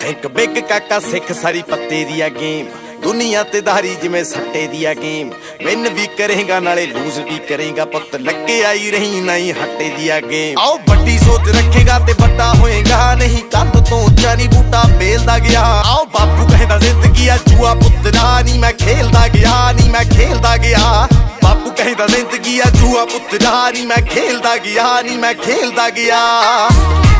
Think big काका सिख सारी पत्ते दी गेम दुनिया ते दारी जिमें सट्टे दी गेम विन भी करेगा नाले लूज भी करेगा पुत लगे आई रही नहीं हट्टे दी गेम आओ बड़ी सोच रखेगा ते बड़ा होएगा नहीं कंध तो चारी बूटा बेलदा गया आओ बापू कहदा जिंदगी आ जुआ पुत्तरा नी मैं खेलदा गया नी मैं खेलदा गया बापू कहदा जिंदगी आ जुआ पुत्तरा नी मैं खेलदा गया नी मैं खेलदा गया।